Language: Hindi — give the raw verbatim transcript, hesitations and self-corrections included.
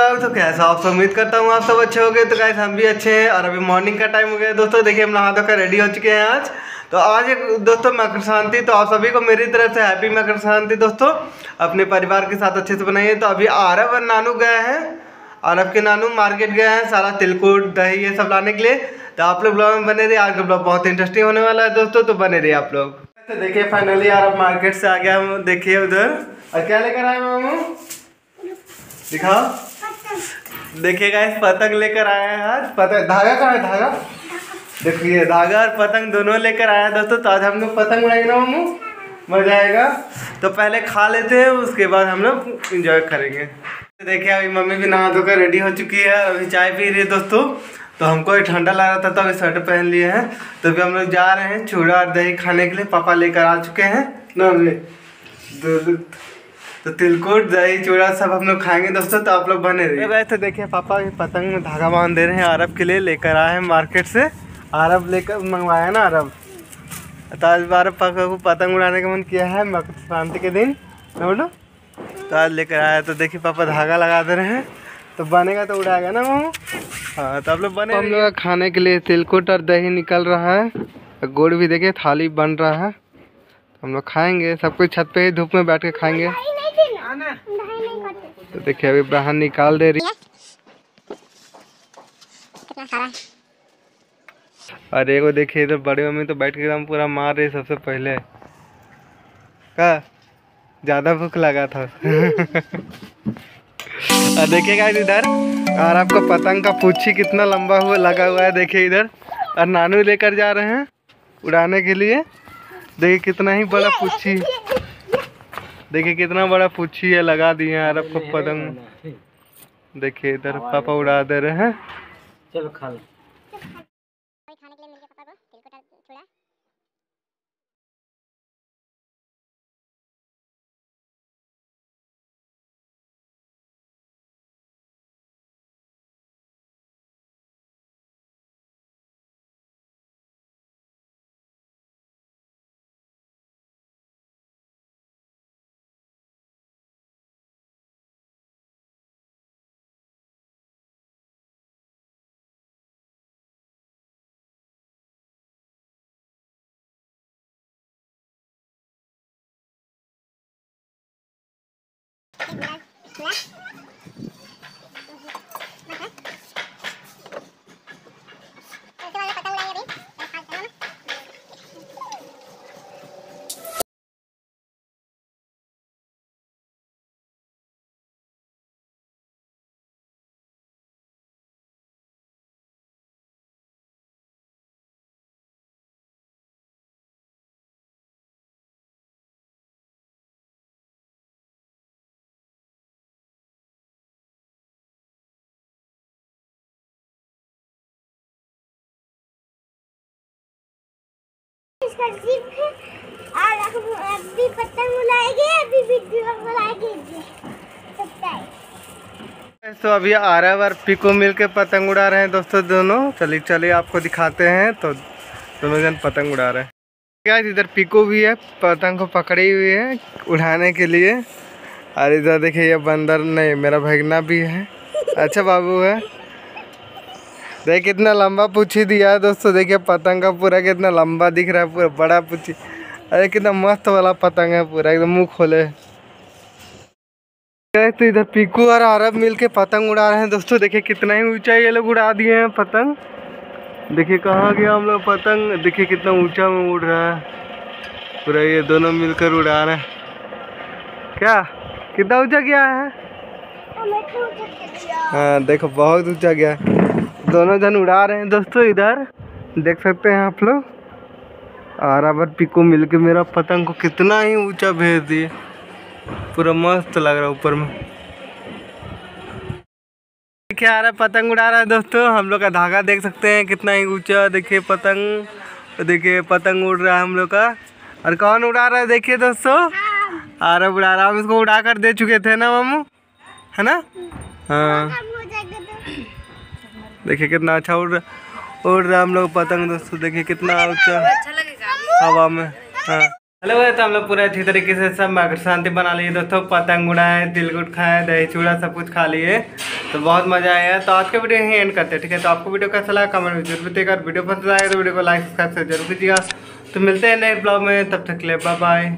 ब्लॉग। तो कैसा आप सब, उम्मीद करता हूँ आप सब अच्छे हो गए। तो गाइस हम भी अच्छे हैं और अभी मॉर्निंग का टाइम हो गया दोस्तों। देखिए हम नहा धोकर रेडी हो चुके हैं आज। तो आज एक दोस्तों मकर संक्रांति, तो आप सभी को मेरी तरफ से हैप्पी मकर संक्रांति दोस्तों। अपने परिवार के साथ अच्छे से बनाइए। तो अभी आरव और नानू गए हैं, आरव के नानू मार्केट गए हैं सारा तिलकुट दही ये सब लाने के लिए। तो आप लोग ब्लॉग में बने रहिए, आज का ब्लॉग बहुत इंटरेस्टिंग होने वाला है दोस्तों, तो बने रहिए आप लोग। तो देखिए फाइनली आरव मार्केट से आ गया, देखिए उधर। और क्या लेकर आए मामू, दिखाओ। देखिए गाइस पतंग लेकर आए हैं आज। पतंग धागा कहाँ है, धागा देखिए, धागा और पतंग दोनों लेकर आए हैं दोस्तों। तो आज हम लोग पतंग उड़ाएंगे ना मामू, मजा आएगा। तो पहले खा लेते हैं, उसके बाद हम लोग इंजॉय करेंगे। देखिए अभी मम्मी भी नहा धोकर रेडी हो चुकी है, अभी चाय पी रही है दोस्तों। तो हमको ये ठंडा लग रहा था तो अभी स्वेटर पहन लिए हैं। तो अभी हम लोग जा रहे हैं चूड़ा और दही खाने के लिए, पापा लेकर आ चुके हैं ना। तो तिलकुट दही चूड़ा सब हम लोग खाएंगे दोस्तों, तो आप लोग बने रहिए। वैसे देखिए पापा पतंग में धागा बांध दे रहे हैं, आरब के लिए लेकर आए हैं मार्केट से। आरब लेकर मंगवाया ना आरब, तो आज आरब पापा को पतंग उड़ाने का मन किया है मकर संक्रांति के दिन बोलो, तो आज लेकर आया। तो देखिए पापा धागा लगा दे रहे हैं, तो बनेगा तो उड़ाएगा ना मामू। हाँ तो आप लोग बने। हम लोग खाने के लिए तिलकुट और दही निकल रहा है, गुड़ भी देखिए थाली बन रहा है। हम लोग खाएंगे, सब कुछ छत पे ही धूप में बैठ के खाएंगे। तो देखिए अभी बहन निकाल दे रही है। अरे वो देखिए इधर बड़ी मम्मी तो बैठ के एकदम पूरा मार रही सबसे पहले का, ज्यादा भूख लगा था। और देखिए गाइस इधर, और आपको पतंग का पूछी कितना लंबा हुआ लगा हुआ है, देखिए इधर। और नानू लेकर जा रहे हैं उड़ाने के लिए। देखिए कितना ही बड़ा पूछी, देखिए कितना बड़ा पूछी है, लगा दिए हैं अरब को पतंग। देखिए इधर पापा उड़ा दे रहे हैं। चलो खा लो। अभी पतंग उड़ाएंगे, अभी वीडियो बनाएंगे। तो अभी आरव और पीको मिलके पतंग उड़ा रहे हैं दोस्तों दोनों। चलिए चलिए आपको दिखाते हैं। तो दोनों जन पतंग उड़ा रहे हैं। क्या इधर पीको भी है, पतंग को पकड़ी हुई है उड़ाने के लिए। और इधर देखिए ये बंदर नहीं, मेरा भगना भी है, अच्छा बाबू है। देखिए कितना लंबा पूछी दिया है दोस्तों। देखिए पतंग का पूरा कितना लंबा दिख रहा है, पूरा बड़ा पूछी। अरे कितना मस्त वाला पतंग है, पूरा एकदम मुंह खोले। तो इधर पीकू और आरब मिलके पतंग उड़ा रहे हैं दोस्तों। देखिए कितना ही ऊंचा ये लोग उड़ा दिए हैं पतंग। देखिए कहाँ गया हम लोग पतंग, देखिए कितना ऊंचा में उड़ रहा है पूरा। ये दोनों मिलकर उड़ा रहे हैं। क्या कितना ऊंचा गया है? हाँ देखो बहुत ऊंचा गया है। दोनों जन उड़ा रहे हैं दोस्तों, इधर देख सकते हैं आप लोग। आरब और पीकू मिलके मेरा पतंग को कितना ही ऊंचा भेज दिए, पूरा मस्त लग रहा है ऊपर में। क्या आ रहा है, पतंग उड़ा रहा है दोस्तों। हम लोग का धागा देख सकते हैं कितना ही ऊंचा। देखिए पतंग, देखिए पतंग उड़ रहा है हम लोग का। और कौन उड़ा रहा है देखिए दोस्तों, आरब उड़ा रहा है। हम इसको उड़ा कर दे चुके थे ना मामू, है ना। हाँ देखिए कितना अच्छा उड़ रहा उड़ रहा हम लोग पतंग दोस्तों। देखिए कितना ऊंचा हवा में। हाँ हेलो भाई, तो हम लोग पूरा अच्छी तरीके से सब मकर शांति बना लिए दोस्तों। पतंग उड़ाए, तिलकुट खाए, दही चूड़ा सब कुछ खा लिए, तो बहुत मजा आया। तो आज का वीडियो यहीं एंड करते हैं, ठीक है। तो आपको वीडियो कैसा लगा कमेंट में जरूर बताइएगा। वीडियो पसंद आएगा तो वीडियो को लाइक सब्सक्राइब जरूर कीजिएगा। तो मिलते हैं नए ब्लॉग में, तब तक के लिए बाय बाय।